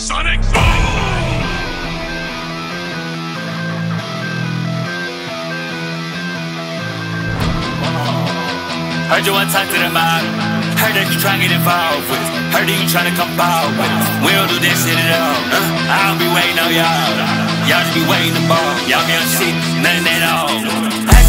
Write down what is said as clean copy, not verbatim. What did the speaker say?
Heard you wanna talk to them about it. Heard that you tryna get involved with us. Heard that you tryna come ball with us. We don't do that shit at all. I don't be waiting on y'all. Y'all just be waiting the ball. Y'all be on shit, nothing at all.